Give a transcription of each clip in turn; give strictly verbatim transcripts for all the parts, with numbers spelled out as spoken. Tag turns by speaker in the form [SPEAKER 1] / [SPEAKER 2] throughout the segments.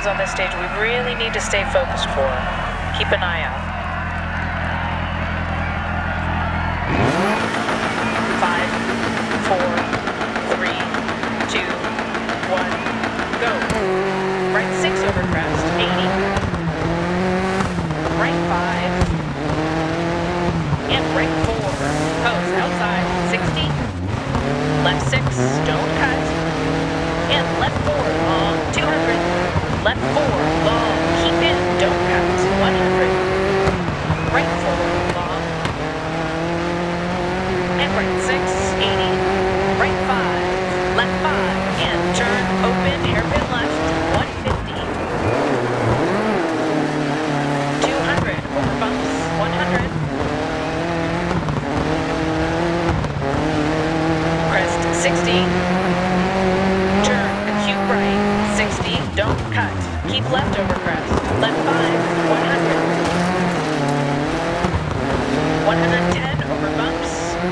[SPEAKER 1] turns on this stage we really need to stay focused for. Keep an eye out. Five, four, three, two, one, go. Right six over crest, eighty. Right five. And right four. Post outside, sixty. Left six, don't cut. And left four, long, two hundred. Left four, long, keep in, don't cut, one hundred. Right four, long. And right six, eighty. Right five, left five, and turn, open, hairpin left, one fifty. two hundred, over bumps, one hundred. Crest, sixty. Turn, acute right, sixty, don't cut. Keep left over crest, left five, one hundred. one ten, over bumps.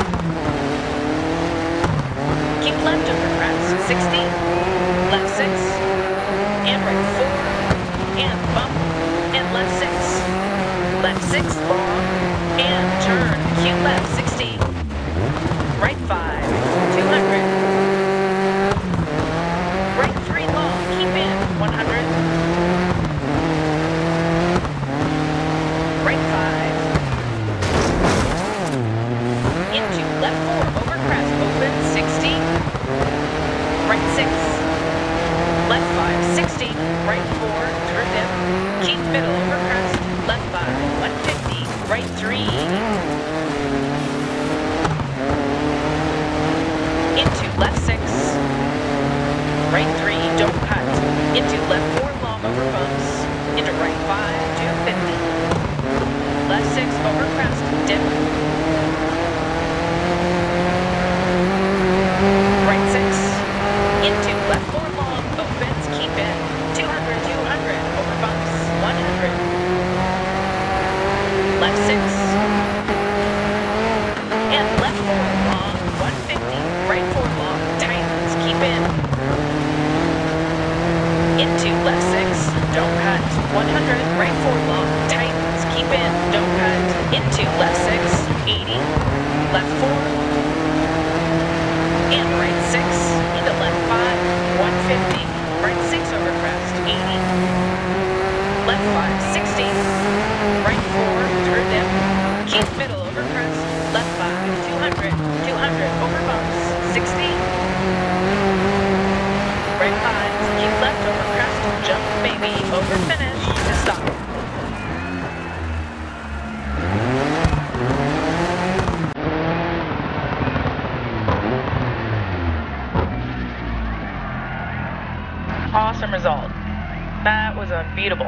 [SPEAKER 1] Keep left over crest, sixty. Left six, and right four, and bump, and left six. Left six, long, and turn, acute left, sixty. Right five, two hundred. Right three long, keep in, one hundred. Right five. Into left four, over crest, open, sixty. Right six. Left five, sixty. Right four, through dip. Keep middle, over crest, left five, one fifty. Right three. Into left six. Right three, don't cut. Into left four, long, over bumps. Into right five, two fifty. Left six, over crest, dip. Right six. Into left four, long, opens, keep in. two hundred, two hundred, over bumps, one hundred. Left six. And left four, long, one fifty. Right four, long, tightens, keep in. Into left six, don't cut, one hundred. Right four, long, tightens, keep in, don't cut. Into left six, eighty. Left four. And right six, into left five, one fifty. Right six over crest, eighty. Left five, sixty. Right four, through dip. Keep middle over crest. Left five, two hundred. two hundred, over bumps, sixty. Right five, keep left over crest. Jump, baby, over finish, to stop. Awesome result. That was unbeatable.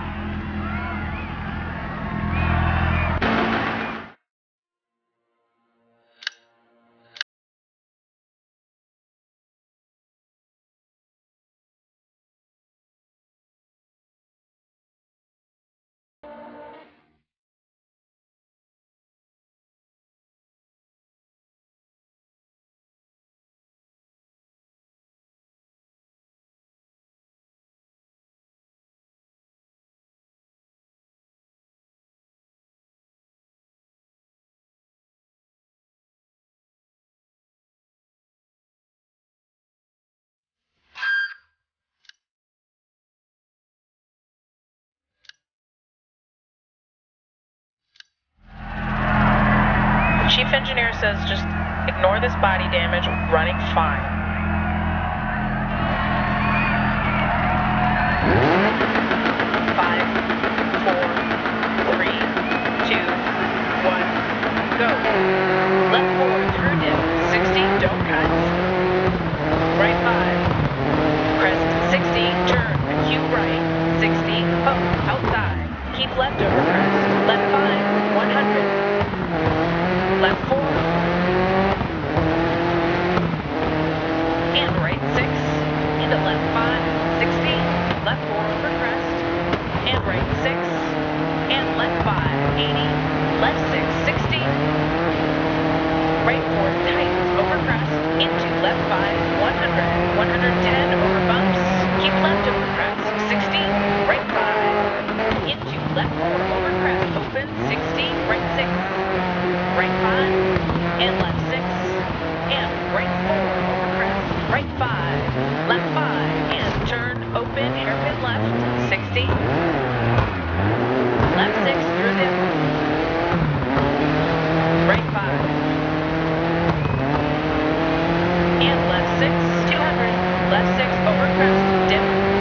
[SPEAKER 1] Chief engineer says just ignore this body damage, running fine. Five, four, three, two, one, go. Left four, through dip, sixty, don't cut. Right five, crest, sixty, turn, acute right, sixty, up, outside. Keep left over crest, left five, one hundred. Left four. And right six. Into left five. sixty. Left four over crest. And right six. And left five. eighty. Left six. sixty. Right four. Tightens over crest. Into left five. one hundred. one ten over bumps. Keep left over crest. sixty. and left six, and right four over crest, right five, left five, and turn, open, hairpin left, sixty, left six through dip, right five, and left six, two hundred, left six over crest, dip,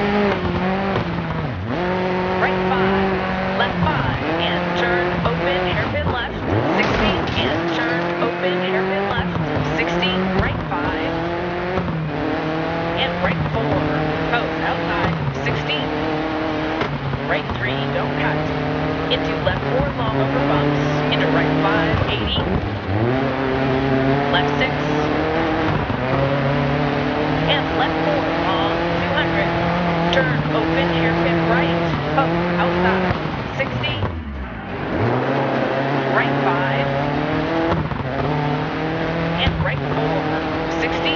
[SPEAKER 1] right five, left five, and turn, open, hairpin left, sixty, and turn, open, hairpin left, sixty, right five, and right four, post outside, sixty, right three, don't cut, into left four long over bumps, into right five, eighty, left six, and left four long, two hundred, turn, open, hairpin right, post outside, sixty, right five, and right four, sixty,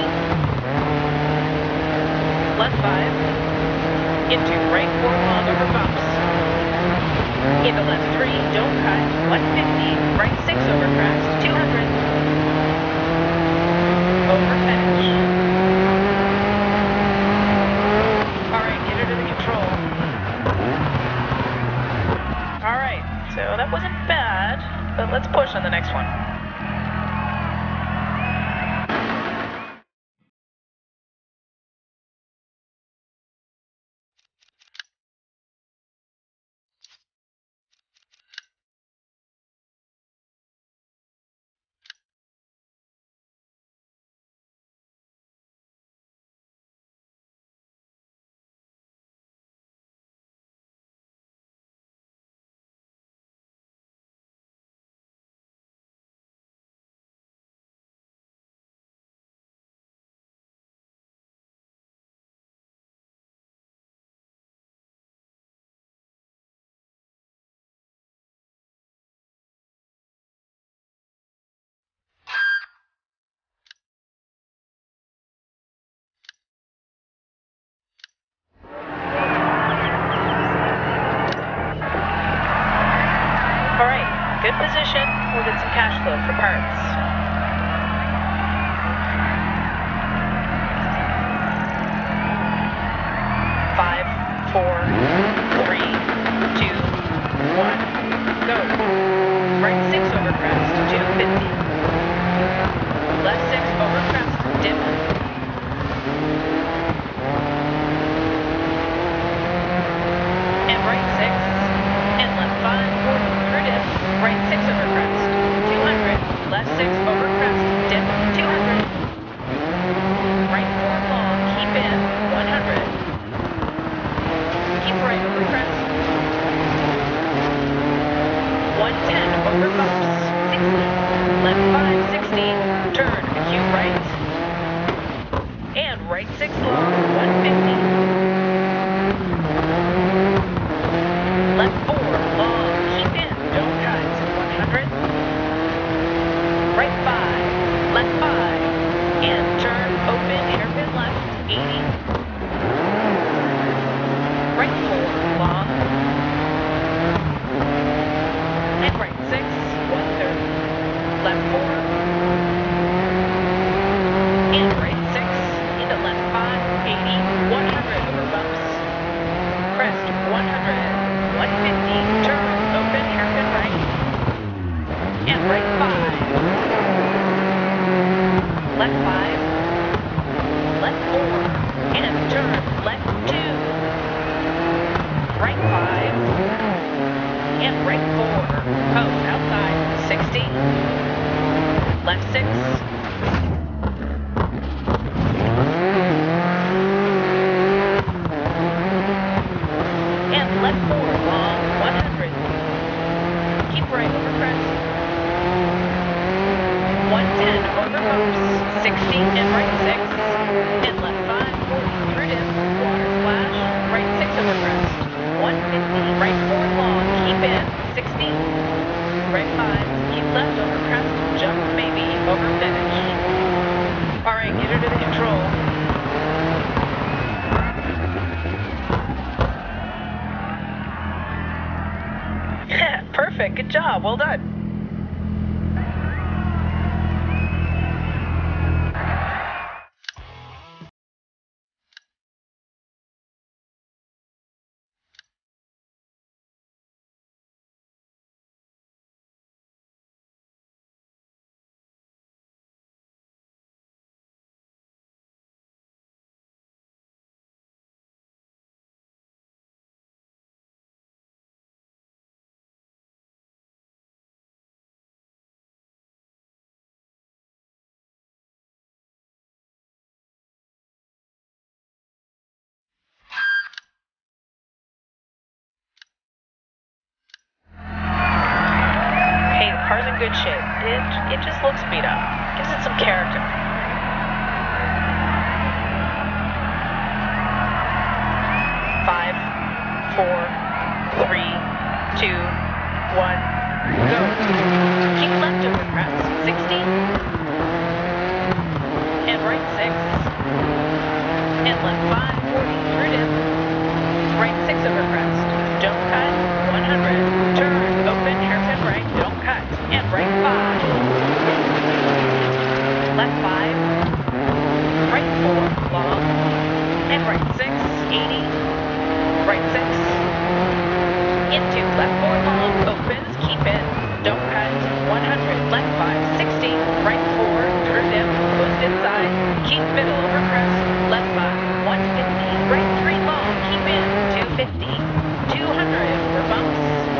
[SPEAKER 1] left five, into right four long over bumps, into left three, don't cut, one fifty, right six over crest, two hundred, over finish. Alright, get her to the control. Alright, so that wasn't bad, but let's push on the next one. Alright, good position. We'll get some cash flow for parts. Five, four, three, two, one, go. Right six over crest, two fifty. Left six over crest, dip. And right six, and left five, forty, through dip. Right six over crest, two hundred. Left six over crest, dip, two hundred. Right four long, keep in, one hundred. Keep right over crest. one ten over bumps, sixty. Left five, sixty. Turn, acute right. And right six long, one fifty. Left four long, keep in, don't cut, one hundred. Right five, left five. And turn, open, hairpin left, eighty. Right four, long. And right six, one thirty. Left four. And right six, into left five, eighty, one hundred over bumps. Crest, one hundred, one fifty, turn, open, hairpin right. And right five. Left five. Left four. And turn, left two. Right five, and right four, post outside, sixty, left six, and left four, long, one hundred, keep right over crest, one ten over bumps, sixty, and right six, and left five, forty, through dip, water splash, right six over crest. one fifty, right four long, keep in, sixty, right five, keep left over crest, jump maybe, over finish. Alright, get her to the control. Perfect, good job, well done. good shape. It, it just looks beat up. Gives it some character. Five, four, three, two, one, go. Keep left over crest, sixty. And right six. And left five, forty, through dip. Right six over crest. Don't cut, one hundred. Turn, open, hairpin right, don't cut. And right five. Left five. Right four, long. And right six, eighty. Right six. Into left four, long, opens, keep it. Don't cut, one hundred. Left five, sixty. Right four, through dip, goes inside. Keep middle over crest. Left five, one fifty. Right three, long, keep in, two fifty. two hundred over bumps.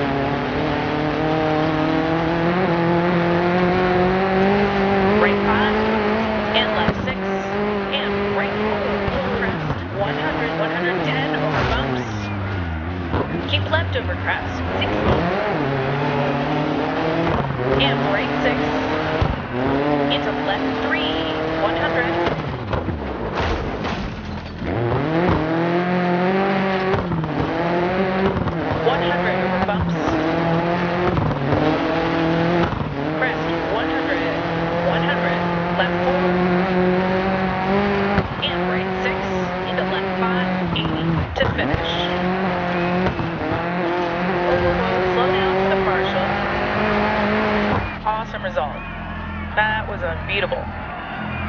[SPEAKER 1] Right five, and left six, and right four, over crest, one hundred, one ten over bumps. Keep left over crest, sixty. And right six, into left three, one hundred. one hundred over bumps. Crest, one hundred, one hundred, left four. And right six, into left five, eighty to finish. Overload, slow down for the partial. Awesome result. That was unbeatable.